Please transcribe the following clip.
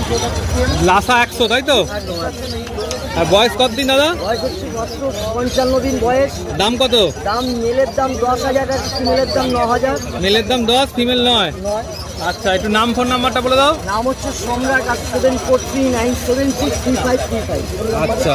লাসা 100 তাই তো? আর বয়স কতদিন দাদা? বয়স হচ্ছে 55 দিন বয়স। দাম কত? দাম মেলের দাম 10,000 আর ফিমেলের দাম 9,000। মেলের দাম 10, ফিমেল 9। আচ্ছা, একটু নাম ফোন নাম্বারটা বলে দাও। নাম হচ্ছে সম্রাট 8743976353। আচ্ছা।